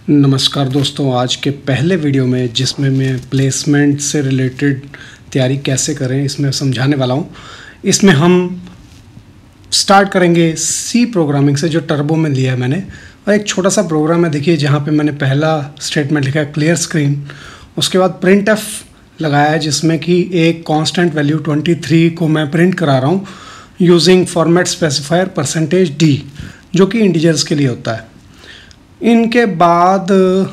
नमस्कार दोस्तों, आज के पहले वीडियो में जिसमें मैं प्लेसमेंट से रिलेटेड तैयारी कैसे करें इसमें समझाने वाला हूँ। इसमें हम स्टार्ट करेंगे सी प्रोग्रामिंग से, जो टर्बो में लिया है मैंने। और एक छोटा सा प्रोग्राम है, देखिए, जहाँ पे मैंने पहला स्टेटमेंट लिखा है क्लियर स्क्रीन। उसके बाद प्रिंट एफ लगाया है, जिसमें कि एक कांस्टेंट वैल्यू 23 को मैं प्रिंट करा रहा हूँ यूजिंग फॉर्मेट स्पेसिफायर %d, जो कि इंटीजर्स के लिए होता है। इनके बाद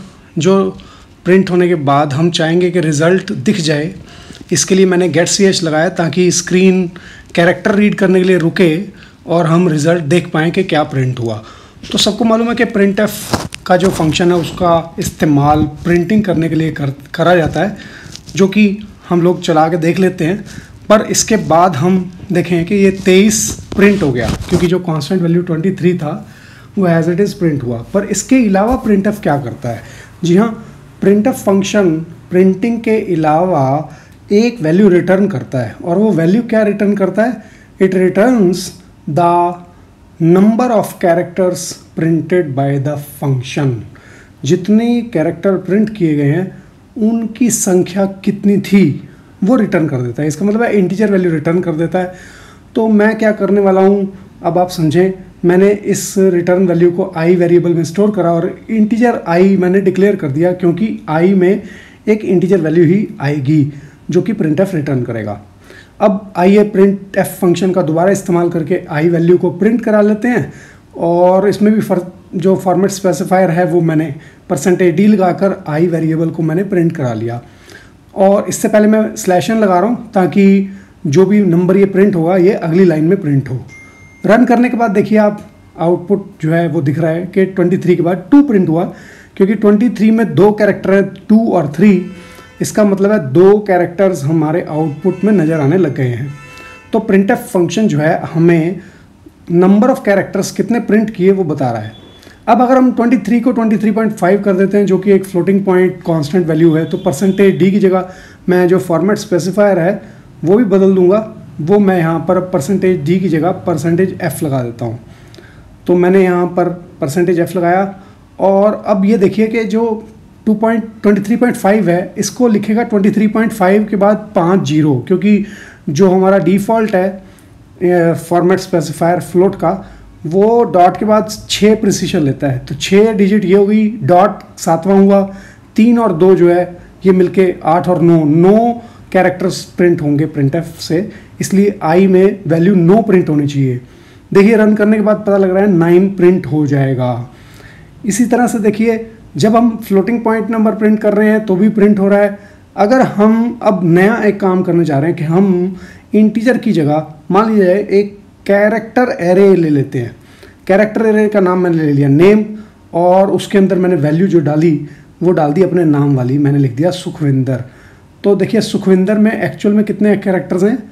जो प्रिंट होने के बाद हम चाहेंगे कि रिज़ल्ट दिख जाए। इसके लिए मैंने गेट ch लगाया ताकि स्क्रीन कैरेक्टर रीड करने के लिए रुके और हम रिज़ल्ट देख पाएँ कि क्या प्रिंट हुआ। तो सबको मालूम है कि प्रिंट एफ का जो फंक्शन है उसका इस्तेमाल प्रिंटिंग करने के लिए करा जाता है, जो कि हम लोग चला के देख लेते हैं। पर इसके बाद हम देखें कि ये 23 प्रिंट हो गया, क्योंकि जो कांस्टेंट वैल्यू 23 था वो एज इट इज़ प्रिंट हुआ। पर इसके अलावा प्रिंट एफ क्या करता है? जी हाँ, प्रिंट एफ फंक्शन प्रिंटिंग के अलावा एक वैल्यू रिटर्न करता है। और वो वैल्यू क्या रिटर्न करता है? It returns the number of characters printed by the function. जितने कैरेक्टर प्रिंट किए गए हैं उनकी संख्या कितनी थी वो रिटर्न कर देता है। इसका मतलब है इंटीजर वैल्यू रिटर्न कर देता है। तो मैं क्या करने वाला हूँ, अब आप समझें। मैंने इस रिटर्न वैल्यू को आई वेरिएबल में स्टोर करा और इंटीजर आई मैंने डिक्लेयर कर दिया, क्योंकि आई में एक इंटीजर वैल्यू ही आएगी जो कि प्रिंट एफ रिटर्न करेगा। अब आइए प्रिंट एफ फंक्शन का दोबारा इस्तेमाल करके आई वैल्यू को प्रिंट करा लेते हैं। और इसमें भी जो फॉर्मेट स्पेसिफायर है वो मैंने %d लगाकर आई वेरिएबल को मैंने प्रिंट करा लिया। और इससे पहले मैं /n लगा रहा हूँ ताकि जो भी नंबर ये प्रिंट होगा ये अगली लाइन में प्रिंट हो। रन करने के बाद देखिए आप आउटपुट जो है वो दिख रहा है कि 23 के बाद 2 प्रिंट हुआ, क्योंकि 23 में 2 कैरेक्टर है, 2 और 3। इसका मतलब है 2 कैरेक्टर्स हमारे आउटपुट में नज़र आने लग गए हैं। तो प्रिंट एफ फंक्शन जो है हमें नंबर ऑफ कैरेक्टर्स कितने प्रिंट किए वो बता रहा है। अब अगर हम 23 को 23.5 कर देते हैं, जो कि एक फ्लोटिंग पॉइंट कांस्टेंट वैल्यू है, तो %d की जगह मैं जो फॉर्मेट स्पेसिफायर है वो भी बदल दूंगा। वो मैं यहाँ पर %d की जगह %f लगा देता हूँ। तो मैंने यहाँ पर %f लगाया। और अब ये देखिए कि जो 23.5 है इसको लिखेगा 23.5 के बाद 5 0, क्योंकि जो हमारा डिफ़ॉल्ट है फॉर्मेट स्पेसिफायर फ्लोट का, वो डॉट के बाद 6 प्रिसीशन लेता है। तो 6 डिजिट ये होगी, डॉट 7वां हुआ, 3 और 2 जो है ये मिलके 8 और 9 कैरेक्टर्स प्रिंट होंगे प्रिंट एफ से। इसलिए आई में वैल्यू 9 प्रिंट होनी चाहिए। देखिए रन करने के बाद पता लग रहा है 9 प्रिंट हो जाएगा। इसी तरह से देखिए जब हम फ्लोटिंग पॉइंट नंबर प्रिंट कर रहे हैं तो भी प्रिंट हो रहा है। अगर हम अब नया एक काम करने जा रहे हैं कि हम इंटीजर की जगह मान लीजिए एक कैरेक्टर एरे ले लेते हैं। कैरेक्टर एरे का नाम मैंने ले लिया नेम, और उसके अंदर मैंने वैल्यू जो डाली वो डाल दी अपने नाम वाली, मैंने लिख दिया सुखविंदर। तो देखिए सुखविंदर में एक्चुअल में कितने कैरेक्टर्स हैं?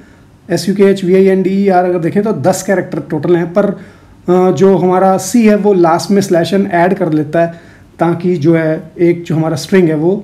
SUKHVINDER अगर देखें तो 10 कैरेक्टर टोटल हैं। पर जो हमारा C है वो लास्ट में /n ऐड कर लेता है, ताकि जो है एक जो हमारा स्ट्रिंग है वो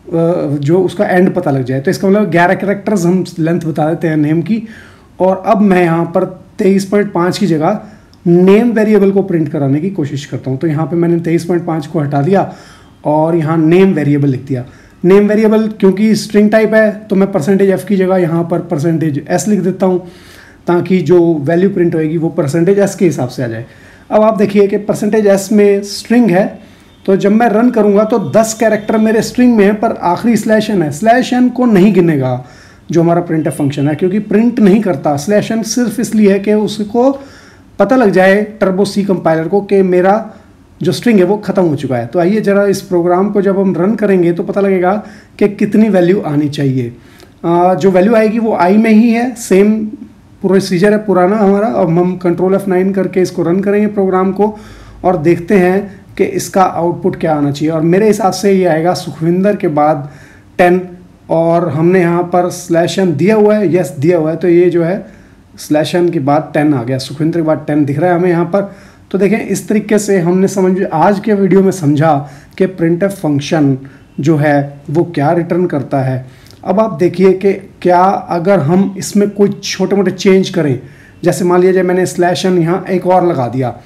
जो उसका एंड पता लग जाए। तो इसका मतलब 11 कैरेक्टर्स हम लेंथ बता देते हैं नेम की। और अब मैं यहाँ पर 23.5 की जगह नेम वेरिएबल को प्रिंट कराने की कोशिश करता हूँ। तो यहाँ पे मैंने 23.5 को हटा दिया और यहाँ नेम वेरिएबल लिख दिया। नेम वेरिएबल क्योंकि स्ट्रिंग टाइप है तो मैं %f की जगह यहाँ पर %s लिख देता हूँ, ताकि जो वैल्यू प्रिंट होएगी वो %s के हिसाब से आ जाए। अब आप देखिए कि %s में स्ट्रिंग है, तो जब मैं रन करूँगा तो 10 कैरेक्टर मेरे स्ट्रिंग में है, पर आखिरी /n है। /n को नहीं गिनेगा जो हमारा प्रिंट एफ फंक्शन है, क्योंकि प्रिंट नहीं करता। /n सिर्फ इसलिए है कि उसको पता लग जाए टर्बो सी कंपाइलर को कि मेरा जो स्ट्रिंग है वो ख़त्म हो चुका है। तो आइए ज़रा इस प्रोग्राम को जब हम रन करेंगे तो पता लगेगा कि कितनी वैल्यू आनी चाहिए। जो वैल्यू आएगी वो आई में ही है, सेम प्रोसीजर है पुराना हमारा। अब हम Ctrl F9 करके इसको रन करेंगे प्रोग्राम को और देखते हैं कि इसका आउटपुट क्या आना चाहिए। और मेरे हिसाब से ये आएगा सुखविंदर के बाद 10, और हमने यहाँ पर /n दिया हुआ है, यस दिया हुआ है, तो ये जो है /n के बाद 10 आ गया। सुखविंदर के बाद 10 दिख रहा है हमें यहाँ पर। तो देखें इस तरीके से हमने आज के वीडियो में समझा कि प्रिंट एफ फंक्शन जो है वो क्या रिटर्न करता है। अब आप देखिए कि क्या अगर हम इसमें कोई छोटे मोटे चेंज करें, जैसे मान लीजिए मैंने /n यहाँ एक और लगा दिया,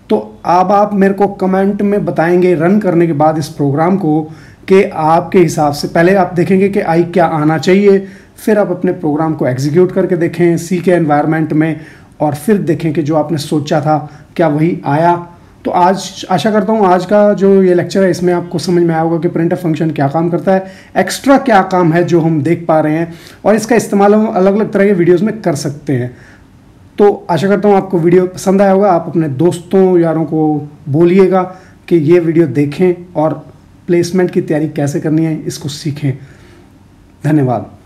तो अब आप मेरे को कमेंट में बताएंगे रन करने के बाद इस प्रोग्राम को कि आपके हिसाब से पहले आप देखेंगे कि आई क्या आना चाहिए, फिर आप अपने प्रोग्राम को एग्जीक्यूट करके देखें सी के एनवायरनमेंट में, और फिर देखें कि जो आपने सोचा था क्या वही आया। तो आज आशा करता हूँ आज का जो ये लेक्चर है इसमें आपको समझ में आया होगा कि प्रिंटफ फंक्शन क्या काम करता है, एक्स्ट्रा क्या काम है जो हम देख पा रहे हैं, और इसका इस्तेमाल हम अलग अलग तरह के वीडियोज़ में कर सकते हैं। तो आशा करता हूँ आपको वीडियो पसंद आया होगा। आप अपने दोस्तों यारों को बोलिएगा कि ये वीडियो देखें और प्लेसमेंट की तैयारी कैसे करनी है इसको सीखें। धन्यवाद।